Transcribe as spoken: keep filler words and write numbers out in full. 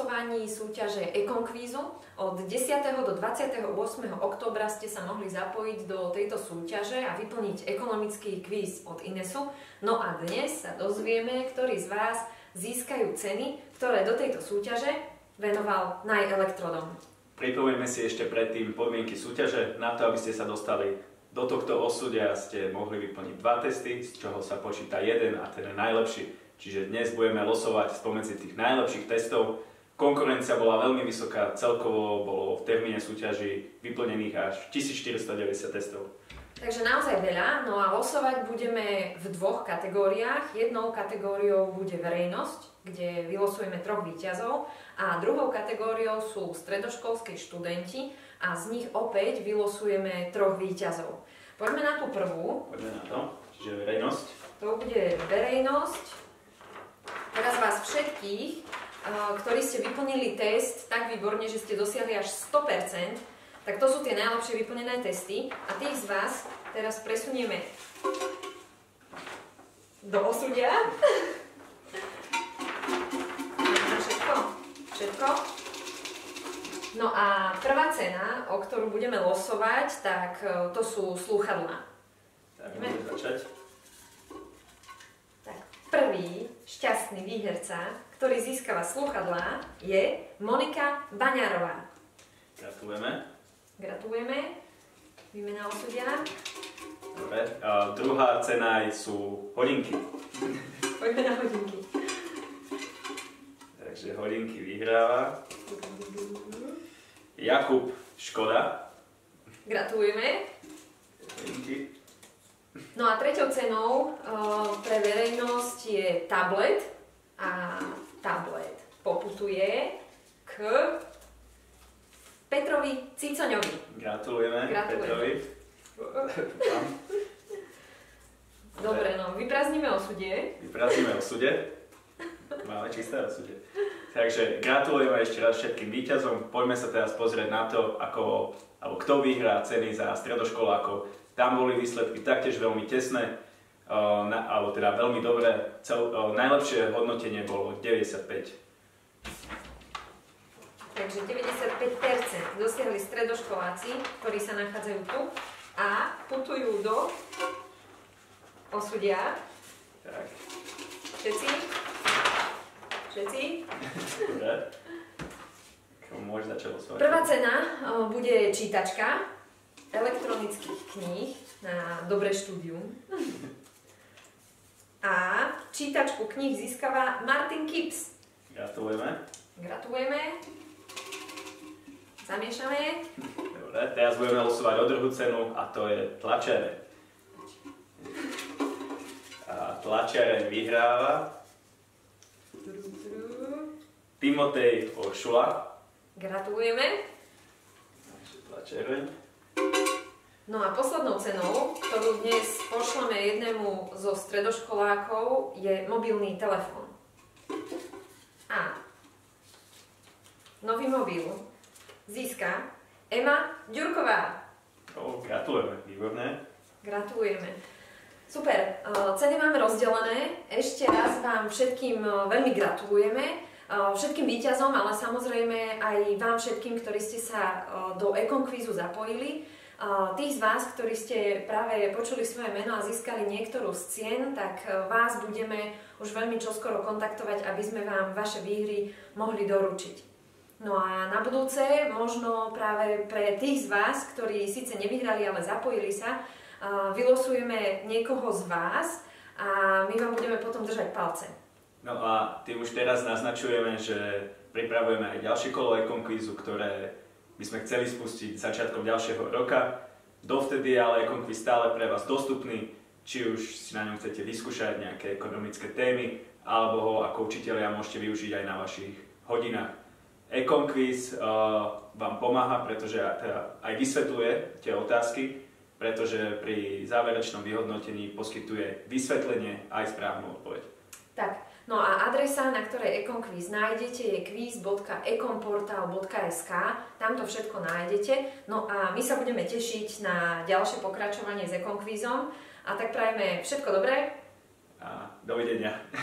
losovaní súťaže Econkvízu. Od desiateho do dvadsiateho ôsmeho októbra ste sa mohli zapojiť do tejto súťaže a vyplniť ekonomický kvíz od Inesu. No a dnes sa dozvieme, ktorí z vás získajú ceny, ktoré do tejto súťaže venoval Naj Elektrodom. Pripomeňme si ešte predtým podmienky súťaže. Na to, aby ste sa dostali do tohto osudia, ste mohli vyplniť dva testy, z čoho sa počíta jeden a ten je najlepší. Čiže dnes budeme losovať spomedzi tých najlepších testov. Konkurencia bola veľmi vysoká, celkovo bolo v termíne súťaží vyplnených až tisícštyristodeväťdesiat testov. Takže naozaj veľa, no a losovať budeme v dvoch kategóriách. Jednou kategóriou bude verejnosť, kde vylosujeme troch víťazov, a druhou kategóriou sú stredoškolskí študenti a z nich opäť vylosujeme troch víťazov. Poďme na tú prvú. Poďme na to, čiže verejnosť. To bude verejnosť. Teraz vás všetkých, ktorí ste vyplnili test tak výborne, že ste dosiahli až sto percent, tak to sú tie najlepšie vyplnené testy a tých z vás teraz presunieme do osudia. Všetko? Všetko? No a prvá cena, o ktorú budeme losovať, tak to sú slúchadlá. Tak môžeme začať. Tak, prvý šťastný výherca, ktorý získava slúchadlá, je Monika Baňárová. Gratulujeme. Gratulujeme. Výmena osudia. Dobre. A druhá cena sú hodinky. Poďme na hodinky. Takže hodinky vyhráva Jakub Škoda. Gratulujeme. Hodinky. No a treťou cenou uh, pre verejnosť je tablet. A tablet poputuje k Petrovi Cicoňovi. Gratulujeme, Gratulujeme. Petrovi. Dobre, no, vyprázdnime osudie. Vyprázdnime osudie. Máme čisté osudie. Takže gratulujeme ešte raz všetkým víťazom. Poďme sa teraz pozrieť na to, ako, alebo kto vyhrá ceny za stredoškolákov. Tam boli výsledky taktiež veľmi tesné, uh, na, alebo teda veľmi dobré. Cel, uh, najlepšie hodnotenie bolo deväťdesiatpäť. Takže deväťdesiatpäť percent dosiahli stredoškoláci, ktorí sa nachádzajú tu a putujú do osudia. Tak. Všetci? Všetci? Dobre. Môžeš začať losovať. Prvá cena o, bude čítačka elektronických kníh na dobré štúdium. A čítačku kníh získava Martin Kips. Gratulujeme. Gratulujeme. Zamiešame. Dobre, teraz budeme losovať o druhú cenu a to je tlačiareň. A tlačiareň vyhráva Timotej Oršula. Gratulujeme. Tlačiareň. No a poslednou cenou, ktorú dnes pošleme jednému zo stredoškolákov, je mobilný telefón. A nový mobil získa Ema Ďurková. O, gratulujeme, výborné. Gratulujeme. Super, ceny máme rozdelené. Ešte raz vám všetkým veľmi gratulujeme. Všetkým víťazom, ale samozrejme aj vám všetkým, ktorí ste sa do Econkvízu zapojili. Tých z vás, ktorí ste práve počuli svoje meno a získali niektorú z cien, tak vás budeme už veľmi čoskoro kontaktovať, aby sme vám vaše výhry mohli doručiť. No a na budúce, možno práve pre tých z vás, ktorí síce nevyhrali, ale zapojili sa, vylosujeme niekoho z vás a my vám budeme potom držať palce. No a tým už teraz naznačujeme, že pripravujeme aj ďalšie kolo Econkvízu, ktoré by sme chceli spustiť začiatkom ďalšieho roka. Dovtedy je ale Econkvíz stále pre vás dostupný, či už si na ňom chcete vyskúšať nejaké ekonomické témy, alebo ho ako učitelia môžete využiť aj na vašich hodinách. Econkvíz uh, vám pomáha, pretože teda aj vysvetľuje tie otázky, pretože pri záverečnom vyhodnotení poskytuje vysvetlenie aj správnu odpoveď. Tak, no a adresa, na ktorej Econkvíz nájdete, je quiz bodka econportal bodka es ká. Tam to všetko nájdete. No a my sa budeme tešiť na ďalšie pokračovanie s Econkvízom. A tak prajeme všetko dobré. A dovidenia.